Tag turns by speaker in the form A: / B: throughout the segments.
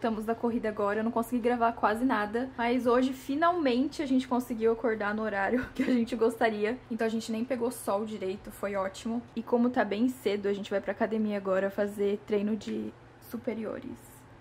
A: voltamos da corrida agora, eu não consegui gravar quase nada, mas hoje finalmente a gente conseguiu acordar no horário que a gente gostaria, então a gente nem pegou sol direito, foi ótimo. E como tá bem cedo, a gente vai pra academia agora fazer treino de superiores.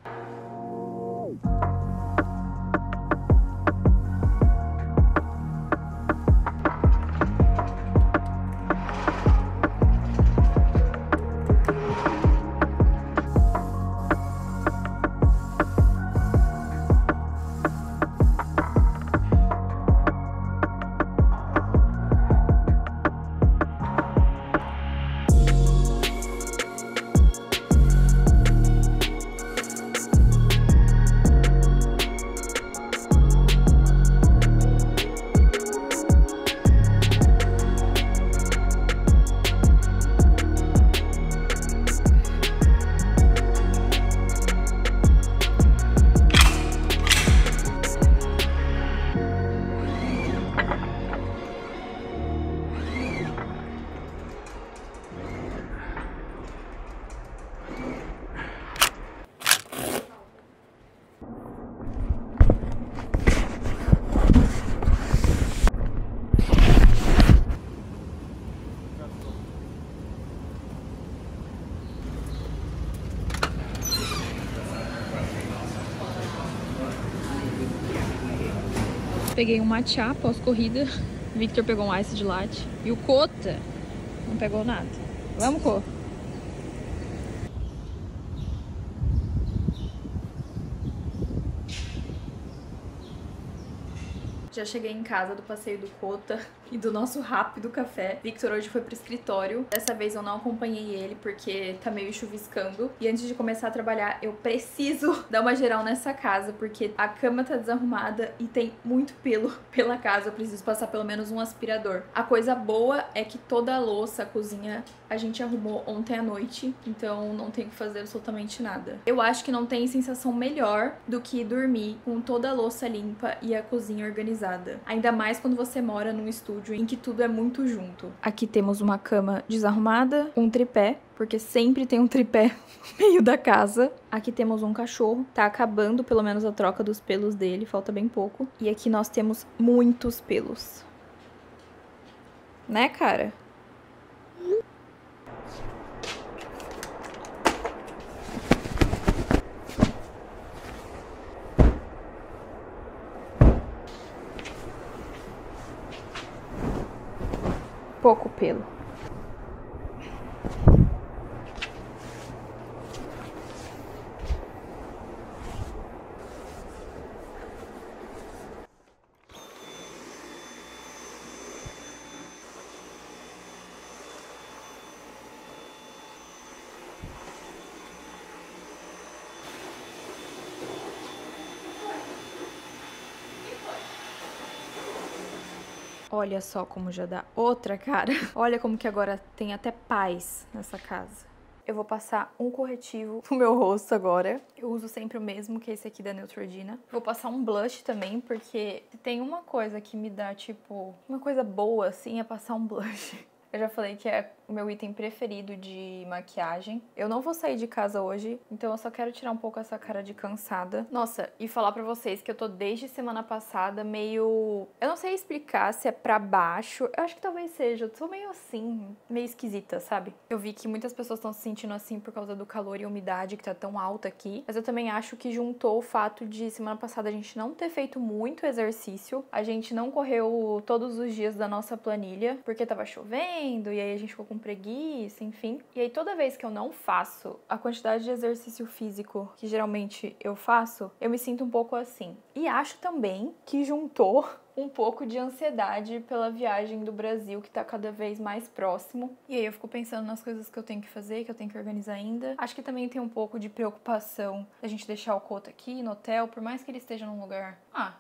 A: Peguei um matcha pós-corrida, Victor pegou um ice de latte e o Cota não pegou nada. Vamos, Cô? Já cheguei em casa do passeio do Cota e do nosso rápido café. Victor hoje foi pro escritório. Dessa vez eu não acompanhei ele porque tá meio chuviscando. E antes de começar a trabalhar, eu preciso dar uma geral nessa casa, porque a cama tá desarrumada e tem muito pelo pela casa. Eu preciso passar pelo menos um aspirador. A coisa boa é que toda a louça, a cozinha, a gente arrumou ontem à noite, então não tenho que fazer absolutamente nada. Eu acho que não tem sensação melhor do que dormir com toda a louça limpa e a cozinha organizada. Ainda mais quando você mora num estúdio em que tudo é muito junto. Aqui temos uma cama desarrumada, um tripé, porque sempre tem um tripé no meio da casa. Aqui temos um cachorro, tá acabando pelo menos a troca dos pelos dele, falta bem pouco. E aqui nós temos muitos pelos. Né, cara? Pouco pelo. Olha só como já dá outra cara. Olha como que agora tem até paz nessa casa. Eu vou passar um corretivo no meu rosto agora. Eu uso sempre o mesmo, que é esse aqui da Neutrogena. Vou passar um blush também, porque se tem uma coisa que me dá, tipo, uma coisa boa, assim, é passar um blush. Eu já falei que é o meu item preferido de maquiagem. Eu não vou sair de casa hoje, então eu só quero tirar um pouco essa cara de cansada. Nossa, e falar pra vocês que eu tô desde semana passada meio... Eu não sei explicar se é pra baixo. Eu acho que talvez seja. Eu tô meio assim, meio esquisita, sabe? Eu vi que muitas pessoas estão se sentindo assim por causa do calor e umidade que tá tão alta aqui. Mas eu também acho que juntou o fato de semana passada a gente não ter feito muito exercício. A gente não correu todos os dias da nossa planilha, porque tava chovendo. E aí a gente ficou com preguiça, enfim. E aí toda vez que eu não faço a quantidade de exercício físico que geralmente eu faço, eu me sinto um pouco assim. E acho também que juntou um pouco de ansiedade pela viagem do Brasil, que tá cada vez mais próximo. E aí eu fico pensando nas coisas que eu tenho que fazer, que eu tenho que organizar ainda. Acho que também tem um pouco de preocupação da gente deixar o Cota aqui no hotel, por mais que ele esteja num lugar,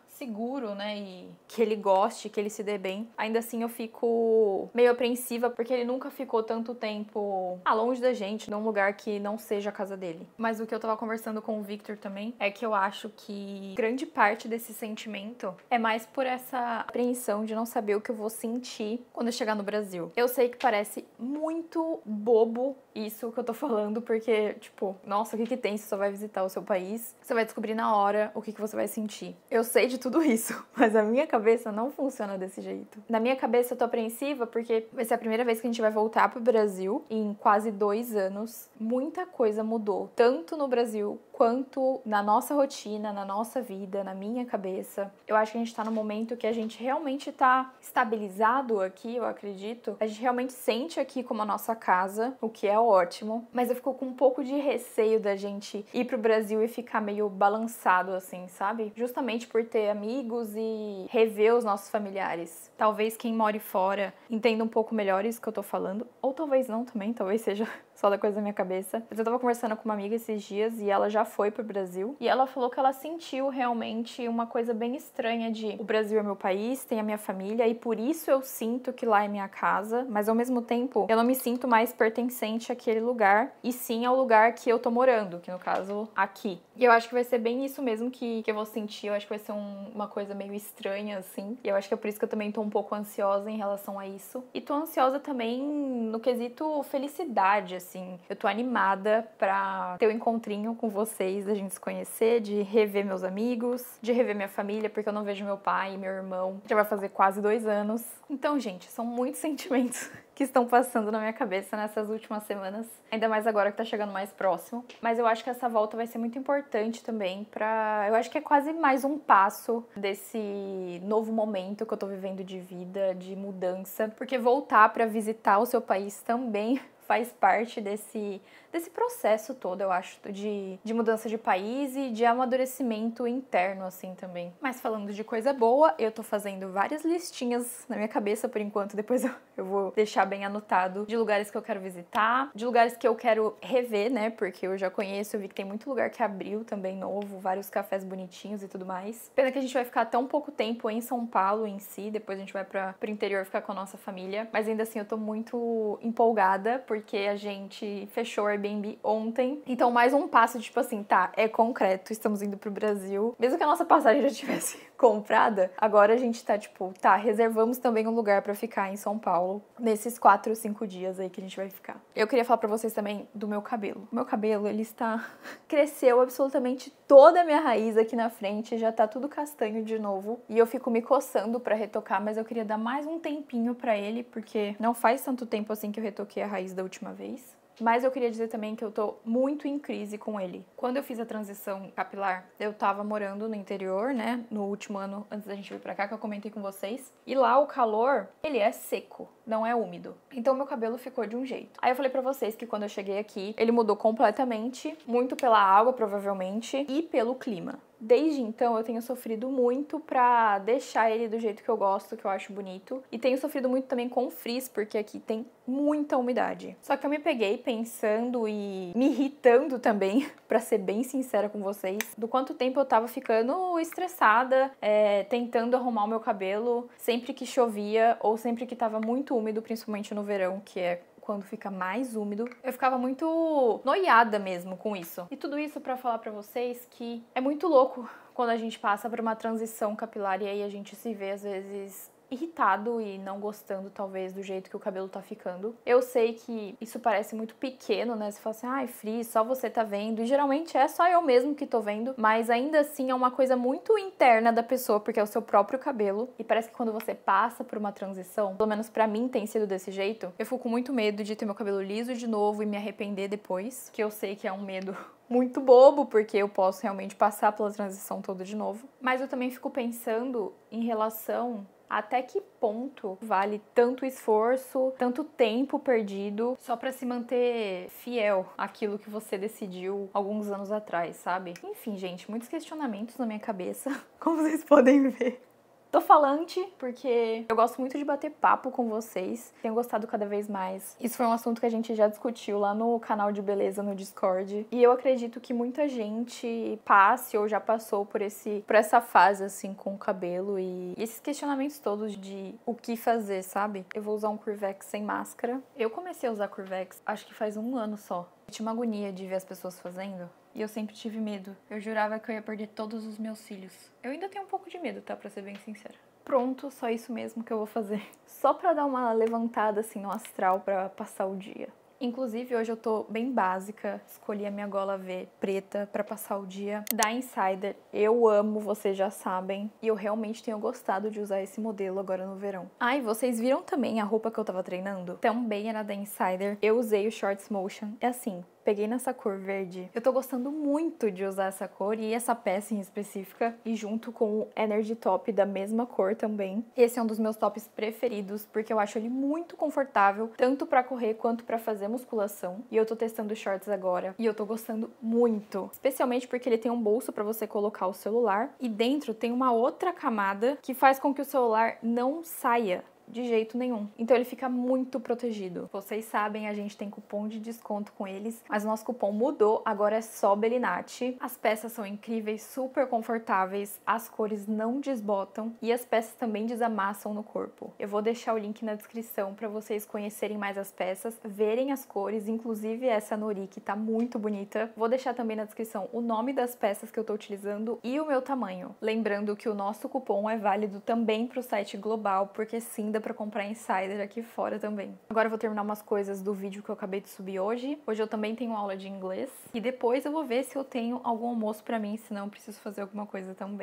A: seguro, né, e que ele goste, que ele se dê bem. Ainda assim eu fico meio apreensiva porque ele nunca ficou tanto tempo longe da gente, num lugar que não seja a casa dele. Mas o que eu tava conversando com o Victor também é que eu acho que grande parte desse sentimento é mais por essa apreensão de não saber o que eu vou sentir quando eu chegar no Brasil. Eu sei que parece muito bobo isso que eu tô falando, porque, tipo, nossa, o que que tem? Você só vai visitar o seu país, você vai descobrir na hora o que que você vai sentir. Eu sei de tudo isso, mas a minha cabeça não funciona desse jeito. Na minha cabeça eu tô apreensiva porque vai ser a primeira vez que a gente vai voltar pro Brasil em quase 2 anos. Muita coisa mudou, tanto no Brasil quanto na nossa rotina, na nossa vida, na minha cabeça. Eu acho que a gente tá no momento que a gente realmente tá estabilizado aqui, eu acredito. A gente realmente sente aqui como a nossa casa, o que é ótimo. Mas eu fico com um pouco de receio da gente ir pro Brasil e ficar meio balançado assim, sabe? Justamente por ter amigos e rever os nossos familiares. Talvez quem more fora entenda um pouco melhor isso que eu tô falando. Ou talvez não também, talvez seja só da coisa da minha cabeça. Mas eu tava conversando com uma amiga esses dias e ela já foi pro Brasil. E ela falou que ela sentiu realmente uma coisa bem estranha de o Brasil é meu país, tem a minha família e por isso eu sinto que lá é minha casa. Mas ao mesmo tempo, eu não me sinto mais pertencente àquele lugar e sim ao lugar que eu tô morando, que no caso, aqui. E eu acho que vai ser bem isso mesmo que eu vou sentir. Eu acho que vai ser uma coisa meio estranha, assim. E eu acho que é por isso que eu também tô um pouco ansiosa em relação a isso. E tô ansiosa também no quesito felicidade, assim. Eu tô animada pra ter o encontrinho com vocês, da gente se conhecer, de rever meus amigos, de rever minha família, porque eu não vejo meu pai e meu irmão. Já vai fazer quase 2 anos. Então, gente, são muitos sentimentos que estão passando na minha cabeça nessas últimas semanas, ainda mais agora que tá chegando mais próximo. Mas eu acho que essa volta vai ser muito importante também eu acho que é quase mais um passo desse novo momento que eu tô vivendo de vida, de mudança, porque voltar pra visitar o seu país também faz parte desse processo todo, eu acho, de mudança de país e de amadurecimento interno, assim, também. Mas falando de coisa boa, eu tô fazendo várias listinhas na minha cabeça, por enquanto, depois eu vou deixar bem anotado, de lugares que eu quero visitar, de lugares que eu quero rever, né, porque eu já conheço, eu vi que tem muito lugar que abriu também novo, vários cafés bonitinhos e tudo mais. Pena que a gente vai ficar tão pouco tempo em São Paulo em si, depois a gente vai pro interior ficar com a nossa família, mas ainda assim eu tô muito empolgada, porque a gente fechou o Airbnb ontem. Então, mais um passo, tipo assim, tá, é concreto, estamos indo pro Brasil. Mesmo que a nossa passagem já tivesse comprada, agora a gente tá, tipo, tá, reservamos também um lugar pra ficar em São Paulo, nesses 4 ou 5 dias aí que a gente vai ficar. Eu queria falar pra vocês também do meu cabelo. O meu cabelo, ele está... cresceu absolutamente toda a minha raiz aqui na frente, já tá tudo castanho de novo. E eu fico me coçando pra retocar, mas eu queria dar mais um tempinho pra ele, porque não faz tanto tempo assim que eu retoquei a raiz da última vez. Mas eu queria dizer também que eu tô muito em crise com ele. Quando eu fiz a transição capilar, eu tava morando no interior, né? No último ano, antes da gente vir pra cá, que eu comentei com vocês. E lá o calor, ele é seco, não é úmido. Então meu cabelo ficou de um jeito. Aí eu falei pra vocês que quando eu cheguei aqui, ele mudou completamente. Muito pela água, provavelmente, e pelo clima. Desde então, eu tenho sofrido muito pra deixar ele do jeito que eu gosto, que eu acho bonito. E tenho sofrido muito também com frizz, porque aqui tem muita umidade. Só que eu me peguei pensando e me irritando também, pra ser bem sincera com vocês, do quanto tempo eu tava ficando estressada, tentando arrumar o meu cabelo sempre que chovia ou sempre que tava muito úmido, principalmente no verão, que é quando fica mais úmido, eu ficava muito noiada mesmo com isso. E tudo isso pra falar pra vocês que é muito louco quando a gente passa por uma transição capilar e aí a gente se vê às vezes irritado e não gostando, talvez, do jeito que o cabelo tá ficando. Eu sei que isso parece muito pequeno, né? Você fala assim, ai, Fri, só você tá vendo. E geralmente é só eu mesmo que tô vendo. Mas ainda assim é uma coisa muito interna da pessoa, porque é o seu próprio cabelo. E parece que quando você passa por uma transição, pelo menos pra mim tem sido desse jeito, eu fico com muito medo de ter meu cabelo liso de novo e me arrepender depois. Que eu sei que é um medo muito bobo, porque eu posso realmente passar pela transição toda de novo. Mas eu também fico pensando em relação até que ponto vale tanto esforço, tanto tempo perdido só pra se manter fiel àquilo que você decidiu alguns anos atrás, sabe? Enfim, gente, muitos questionamentos na minha cabeça, como vocês podem ver. Tô falante porque eu gosto muito de bater papo com vocês. Tenho gostado cada vez mais. Isso foi um assunto que a gente já discutiu lá no canal de beleza no Discord. E eu acredito que muita gente passe ou já passou por essa fase, assim, com o cabelo. E esses questionamentos todos de o que fazer, sabe? Eu vou usar um Curvex sem máscara. Eu comecei a usar Curvex, acho que faz 1 ano só. Eu tinha uma agonia de ver as pessoas fazendo. E eu sempre tive medo. Eu jurava que eu ia perder todos os meus cílios. Eu ainda tenho um pouco de medo, tá? Pra ser bem sincera. Pronto, só isso mesmo que eu vou fazer. Só pra dar uma levantada, assim, no astral pra passar o dia. Inclusive, hoje eu tô bem básica. Escolhi a minha gola V preta pra passar o dia. Da Insider. Eu amo, vocês já sabem. E eu realmente tenho gostado de usar esse modelo agora no verão. Ah, e vocês viram também a roupa que eu tava treinando? Também era da Insider. Eu usei o Shorts Motion. É assim, peguei nessa cor verde. Eu tô gostando muito de usar essa cor e essa peça em específica. E junto com o Energy Top da mesma cor também. Esse é um dos meus tops preferidos, porque eu acho ele muito confortável, tanto pra correr quanto pra fazer musculação. E eu tô testando shorts agora e eu tô gostando muito. Especialmente porque ele tem um bolso pra você colocar o celular. E dentro tem uma outra camada que faz com que o celular não saia de jeito nenhum. Então ele fica muito protegido. Vocês sabem, a gente tem cupom de desconto com eles, mas o nosso cupom mudou, agora é só Belinati. As peças são incríveis, super confortáveis, as cores não desbotam e as peças também desamassam no corpo. Eu vou deixar o link na descrição para vocês conhecerem mais as peças, verem as cores, inclusive essa Nori que tá muito bonita. Vou deixar também na descrição o nome das peças que eu tô utilizando e o meu tamanho. Lembrando que o nosso cupom é válido também pro site global, porque sim, para comprar Insider aqui fora também. Agora eu vou terminar umas coisas do vídeo que eu acabei de subir hoje. Hoje eu também tenho aula de inglês. E depois eu vou ver se eu tenho algum almoço pra mim, senão eu preciso fazer alguma coisa também.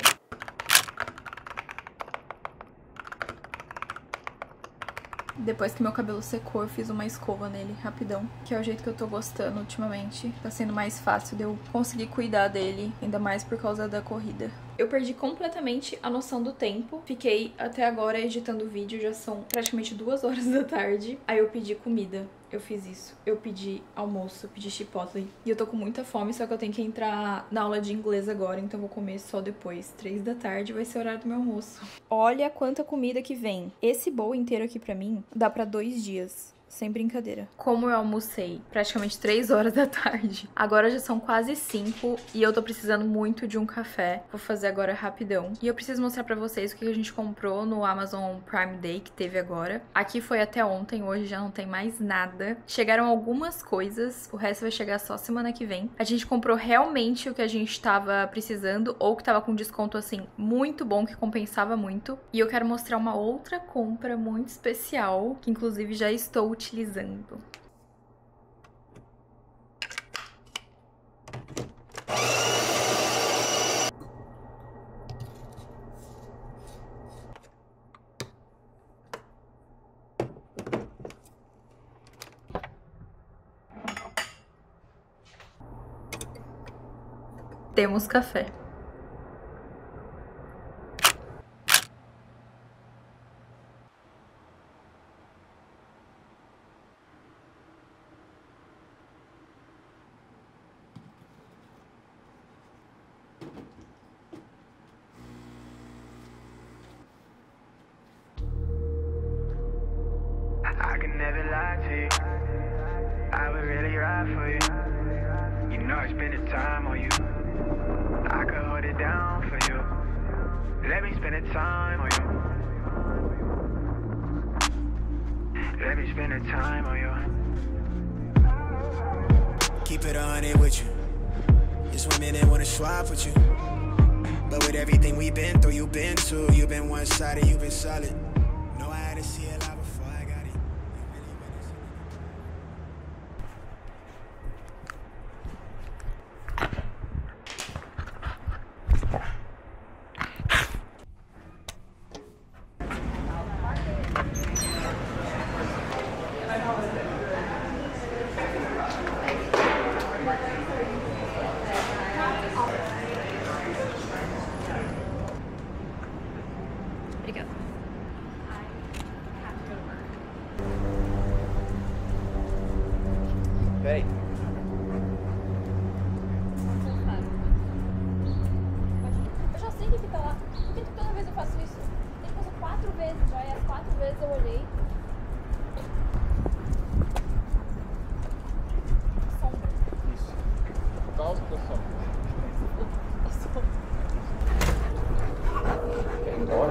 A: Depois que meu cabelo secou, eu fiz uma escova nele, rapidão. Que é o jeito que eu tô gostando ultimamente. Tá sendo mais fácil de eu conseguir cuidar dele, ainda mais por causa da corrida. Eu perdi completamente a noção do tempo. Fiquei até agora editando o vídeo, já são praticamente 2 horas da tarde. Aí eu pedi comida. Eu fiz isso. Eu pedi almoço, eu pedi chipotle. E eu tô com muita fome, só que eu tenho que entrar na aula de inglês agora, então eu vou comer só depois. 3 da tarde vai ser o horário do meu almoço. Olha quanta comida que vem. Esse bowl inteiro aqui pra mim dá pra 2 dias. Sem brincadeira. Como eu almocei praticamente 3 horas da tarde, agora já são quase 5 e eu tô precisando muito de um café. Vou fazer agora rapidão. E eu preciso mostrar pra vocês o que a gente comprou no Amazon Prime Day que teve agora. Aqui foi até ontem, hoje já não tem mais nada. Chegaram algumas coisas, o resto vai chegar só semana que vem. A gente comprou realmente o que a gente tava precisando ou que tava com desconto assim muito bom, que compensava muito. E eu quero mostrar uma outra compra muito especial, que inclusive já estou utilizando. Temos café.
B: I can never lie to you. I would really ride for you. You know I spend the time on you. I could hold it down for you. Let me spend the time on you. Let me spend the time on you. Keep it 100 with you. There's women that wanna swap with you. But with everything we've been through, you've been too. You've been one-sided, you've been solid. No, I had to see it live before I got it.
A: Obrigada.
B: Peraí.
A: Eu já sei que fica lá. Por que toda vez eu faço isso? 4 vezes já, e as 4 vezes eu olhei. Sombra.
C: Isso. Por causa da sombra. Quer ir embora?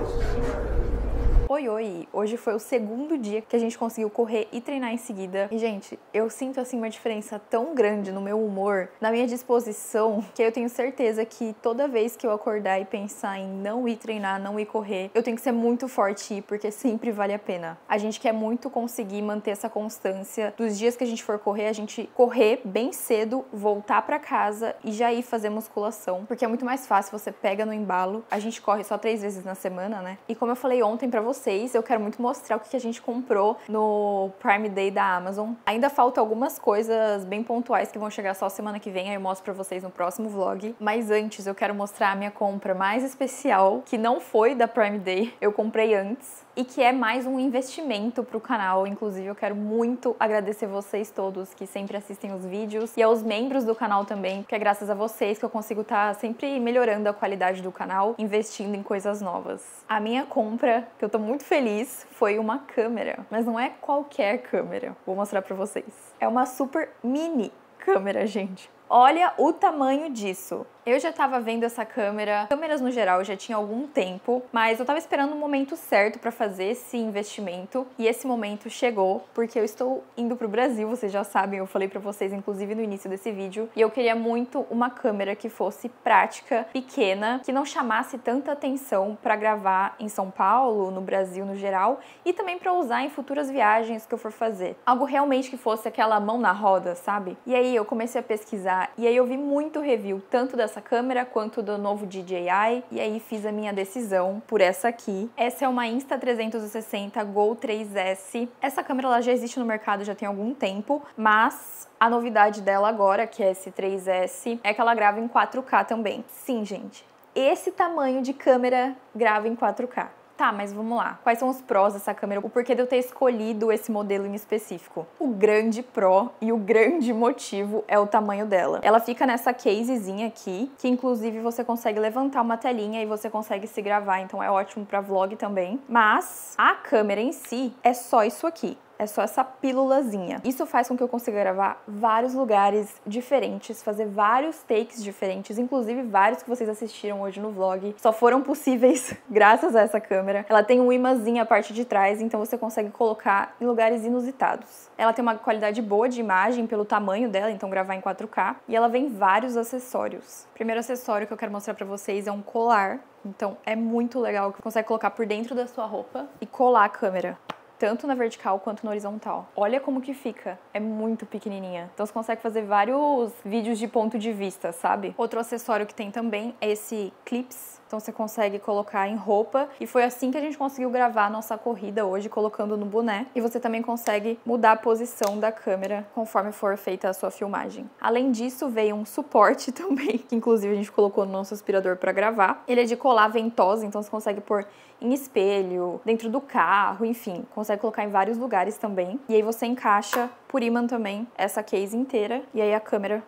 A: Oi, oi! Hoje foi o segundo dia que a gente conseguiu correr e treinar em seguida. E, gente, eu sinto, assim, uma diferença tão grande no meu humor, na minha disposição, que eu tenho certeza que toda vez que eu acordar e pensar em não ir treinar, não ir correr, eu tenho que ser muito forte e ir, porque sempre vale a pena. A gente quer muito conseguir manter essa constância dos dias que a gente for correr, a gente correr bem cedo, voltar pra casa e já ir fazer musculação, porque é muito mais fácil, você pega no embalo. A gente corre só 3 vezes na semana, né? E como eu falei ontem pra vocês, eu quero muito mostrar o que a gente comprou no Prime Day da Amazon. Ainda faltam algumas coisas bem pontuais que vão chegar só semana que vem, aí eu mostro pra vocês no próximo vlog. Mas antes eu quero mostrar a minha compra mais especial, que não foi da Prime Day, eu comprei antes, e que é mais um investimento pro canal. Inclusive eu quero muito agradecer vocês todos que sempre assistem os vídeos e aos membros do canal também, porque é graças a vocês que eu consigo estar sempre melhorando a qualidade do canal, investindo em coisas novas. A minha compra, que eu tô muito feliz, foi uma câmera, mas não é qualquer câmera. Vou mostrar pra vocês. É uma super mini câmera, gente. Olha o tamanho disso. Eu já tava vendo essa câmeras no geral já tinha algum tempo, mas eu tava esperando o momento certo pra fazer esse investimento e esse momento chegou porque eu estou indo pro Brasil, vocês já sabem, eu falei pra vocês inclusive no início desse vídeo, e eu queria muito uma câmera que fosse prática, pequena, que não chamasse tanta atenção pra gravar em São Paulo, no Brasil no geral, e também pra usar em futuras viagens que eu for fazer. Algo realmente que fosse aquela mão na roda, sabe? E aí eu comecei a pesquisar e aí eu vi muito review, tanto dessa câmera quanto do novo DJI, e aí fiz a minha decisão por essa aqui. Essa é uma Insta360 Go 3S. Essa câmera ela já existe no mercado já tem algum tempo, mas a novidade dela agora, que é esse 3S, é que ela grava em 4K também. Sim, gente, esse tamanho de câmera grava em 4K. Tá, mas vamos lá. Quais são os prós dessa câmera? O porquê de eu ter escolhido esse modelo em específico? O grande pró e o grande motivo é o tamanho dela. Ela fica nessa casezinha aqui, que inclusive você consegue levantar uma telinha e você consegue se gravar, então é ótimo pra vlog também. Mas a câmera em si é só isso aqui. É só essa pílulazinha. Isso faz com que eu consiga gravar vários lugares diferentes, fazer vários takes diferentes, inclusive vários que vocês assistiram hoje no vlog. Só foram possíveis graças a essa câmera. Ela tem um imãzinho a parte de trás, então você consegue colocar em lugares inusitados. Ela tem uma qualidade boa de imagem pelo tamanho dela, então gravar em 4K. E ela vem vários acessórios. O primeiro acessório que eu quero mostrar pra vocês é um colar. Então é muito legal que você consegue colocar por dentro da sua roupa e colar a câmera, tanto na vertical quanto na horizontal. Olha como que fica, é muito pequenininha. Então você consegue fazer vários vídeos de ponto de vista, sabe? Outro acessório que tem também é esse clips. Então você consegue colocar em roupa, e foi assim que a gente conseguiu gravar a nossa corrida hoje, colocando no boné. E você também consegue mudar a posição da câmera conforme for feita a sua filmagem. Além disso, veio um suporte também, que inclusive a gente colocou no nosso aspirador para gravar. Ele é de colar ventosa, então você consegue pôr em espelho, dentro do carro, enfim, consegue colocar em vários lugares também. E aí você encaixa por ímã também essa case inteira, e aí a câmera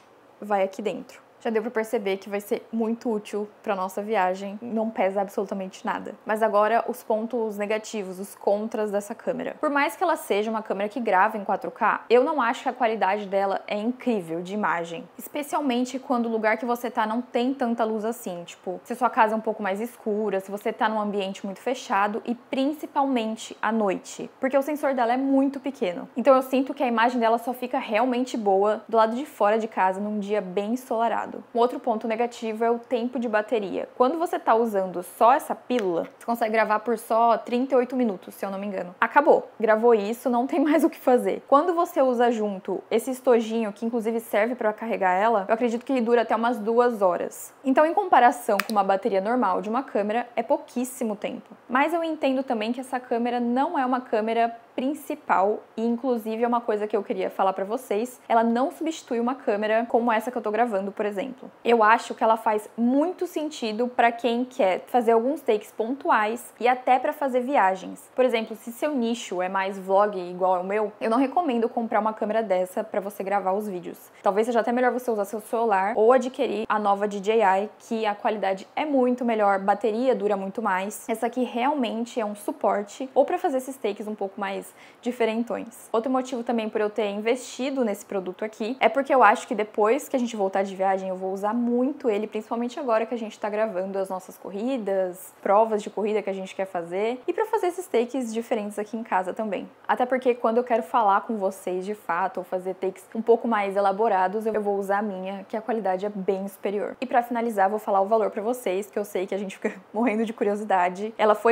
A: vai aqui dentro. Já deu pra perceber que vai ser muito útil pra nossa viagem, não pesa absolutamente nada. Mas agora os pontos negativos, os contras dessa câmera. Por mais que ela seja uma câmera que grava em 4K, eu não acho que a qualidade dela é incrível de imagem. Especialmente quando o lugar que você tá não tem tanta luz assim, tipo, se a sua casa é um pouco mais escura, se você tá num ambiente muito fechado e principalmente à noite, porque o sensor dela é muito pequeno. Então eu sinto que a imagem dela só fica realmente boa do lado de fora de casa num dia bem ensolarado. Um outro ponto negativo é o tempo de bateria. Quando você tá usando só essa pílula, você consegue gravar por só 38 minutos, se eu não me engano. Acabou. Gravou isso, não tem mais o que fazer. Quando você usa junto esse estojinho, que inclusive serve para carregar ela, eu acredito que ele dura até umas 2 horas. Então, em comparação com uma bateria normal de uma câmera, é pouquíssimo tempo. Mas eu entendo também que essa câmera não é uma câmera principal, e inclusive é uma coisa que eu queria falar pra vocês, ela não substitui uma câmera como essa que eu tô gravando, por exemplo, exemplo. Eu acho que ela faz muito sentido para quem quer fazer alguns takes pontuais e até para fazer viagens. Por exemplo, se seu nicho é mais vlog igual ao meu, eu não recomendo comprar uma câmera dessa para você gravar os vídeos. Talvez seja até melhor você usar seu celular ou adquirir a nova DJI, que a qualidade é muito melhor, bateria dura muito mais. Essa aqui realmente é um suporte ou para fazer esses takes um pouco mais diferentões. Outro motivo também por eu ter investido nesse produto aqui é porque eu acho que depois que a gente voltar de viagem eu vou usar muito ele, principalmente agora que a gente tá gravando as nossas corridas, provas de corrida que a gente quer fazer e para fazer esses takes diferentes aqui em casa também. Até porque quando eu quero falar com vocês de fato ou fazer takes um pouco mais elaborados, eu vou usar a minha, que a qualidade é bem superior. E para finalizar, vou falar o valor para vocês, que eu sei que a gente fica morrendo de curiosidade. Ela foi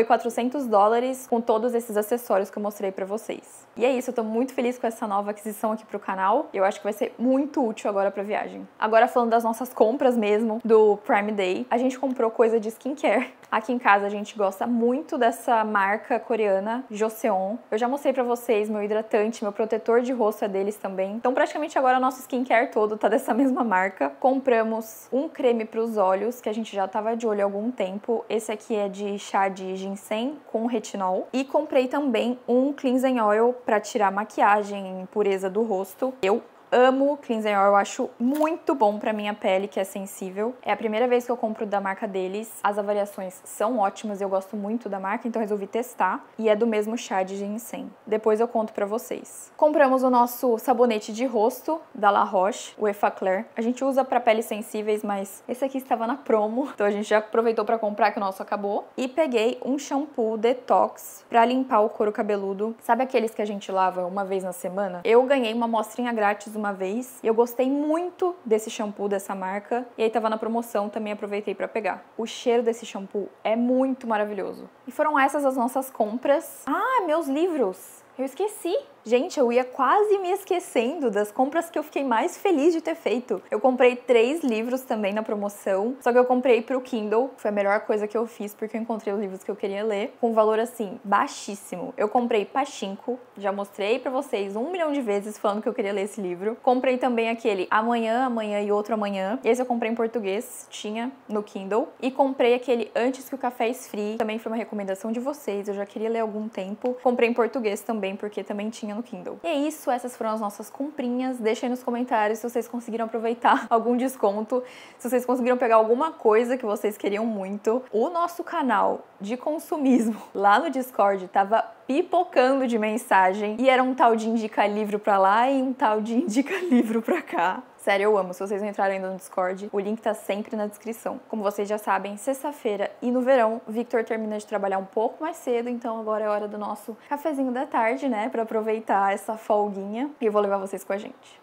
A: $400 com todos esses acessórios que eu mostrei para vocês. E é isso, eu tô muito feliz com essa nova aquisição aqui pro canal. Eu acho que vai ser muito útil agora pra viagem. Agora falando das nossas compras mesmo, do Prime Day, a gente comprou coisa de skincare. Aqui em casa a gente gosta muito dessa marca coreana, Joseon. Eu já mostrei pra vocês meu hidratante, meu protetor de rosto é deles também. Então praticamente agora o nosso skincare todo tá dessa mesma marca. Compramos um creme pros olhos, que a gente já tava de olho há algum tempo. Esse aqui é de chá de ginseng com retinol. E comprei também um cleansing oil para tirar maquiagem e impureza do rosto. Eu amo cleansing oil, eu acho muito bom pra minha pele que é sensível. É a primeira vez que eu compro da marca deles. As avaliações são ótimas, eu gosto muito da marca, então resolvi testar. E é do mesmo chá de ginseng. Depois eu conto pra vocês. Compramos o nosso sabonete de rosto da La Roche, o Effaclar. A gente usa pra peles sensíveis, mas esse aqui estava na promo, então a gente já aproveitou pra comprar que o nosso acabou. E peguei um shampoo detox pra limpar o couro cabeludo. Sabe aqueles que a gente lava uma vez na semana? Eu ganhei uma amostrinha grátis uma vez e eu gostei muito desse shampoo dessa marca e aí tava na promoção, também aproveitei pra pegar. O cheiro desse shampoo é muito maravilhoso. E foram essas as nossas compras. Ah, meus livros! Eu esqueci! Gente, eu ia quase me esquecendo das compras que eu fiquei mais feliz de ter feito. Eu comprei 3 livros também na promoção, só que eu comprei pro Kindle. Foi a melhor coisa que eu fiz, porque eu encontrei os livros que eu queria ler, com um valor assim, baixíssimo. Eu comprei Pachinko, já mostrei pra vocês 1 milhão de vezes falando que eu queria ler esse livro. Comprei também aquele Amanhã, Amanhã e Outro Amanhã. Esse eu comprei em português, tinha no Kindle. E comprei aquele Antes que o Café Esfrie, também foi uma recomendação de vocês, eu já queria ler há algum tempo. Comprei em português também, porque também tinha no Kindle. E é isso, essas foram as nossas comprinhas. Deixem nos comentários se vocês conseguiram aproveitar algum desconto, se vocês conseguiram pegar alguma coisa que vocês queriam muito. O nosso canal de consumismo lá no Discord tava pipocando de mensagem e era um tal de indica livro pra lá e um tal de indica livro pra cá. Sério, eu amo. Se vocês não entraram ainda no Discord, o link tá sempre na descrição. Como vocês já sabem, sexta-feira e no verão, Victor termina de trabalhar um pouco mais cedo, então agora é hora do nosso cafezinho da tarde, né? Pra aproveitar essa folguinha. E eu vou levar vocês com a gente.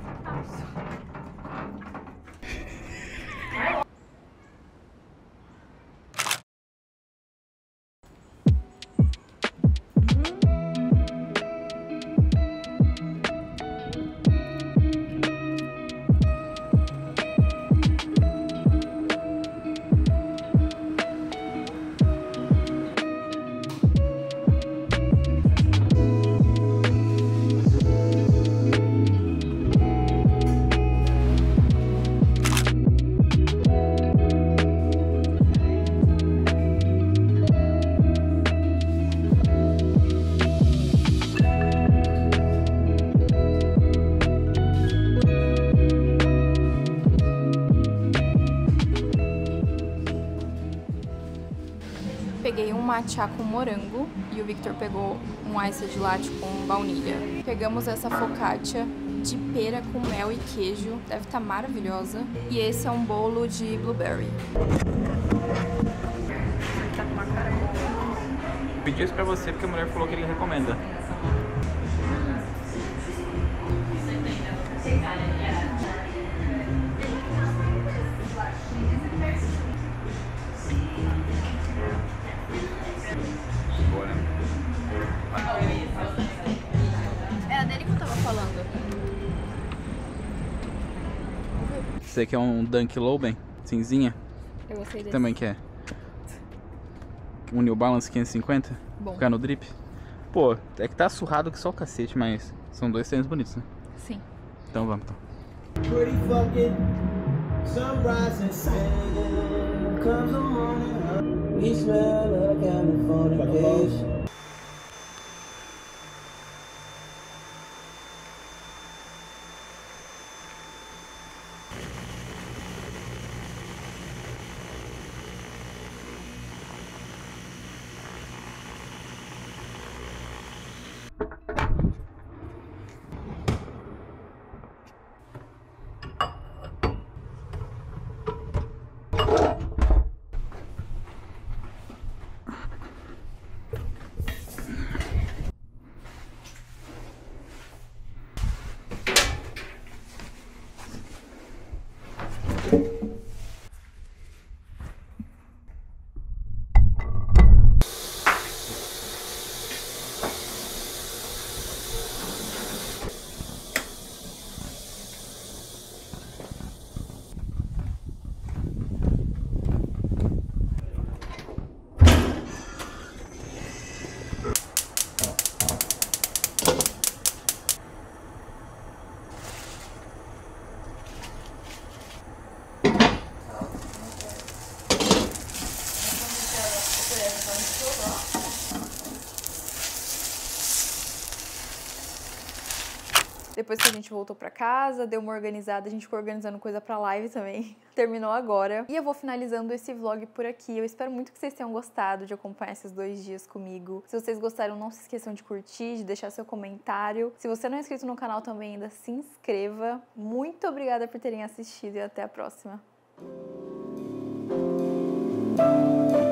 A: Peguei um matcha com morango e o Victor pegou um ice de latte com baunilha. Pegamos essa focaccia de pera com mel e queijo, deve estar maravilhosa. E esse é um bolo de blueberry. Tá com uma cara boa.
D: Pedi isso pra você porque a mulher falou que ele recomenda.
A: Era dele que eu tava falando.
D: Você quer um Dunk Low, cinzinha?
A: Eu gostei desse.
D: Também quer. Um New Balance 550?
A: Bom.
D: Ficar no drip? Pô, é que tá surrado que só o cacete, mas são 2 tênis bonitos, né?
A: Sim.
D: Então vamos, então.
E: Pretty fucking Sunrise and sand comes the morning. We smell of Californication.
A: Depois que a gente voltou pra casa, deu uma organizada, a gente ficou organizando coisa pra live também. Terminou agora. E eu vou finalizando esse vlog por aqui. Eu espero muito que vocês tenham gostado de acompanhar esses 2 dias comigo. Se vocês gostaram, não se esqueçam de curtir, de deixar seu comentário. Se você não é inscrito no canal também, ainda se inscreva. Muito obrigada por terem assistido e até a próxima.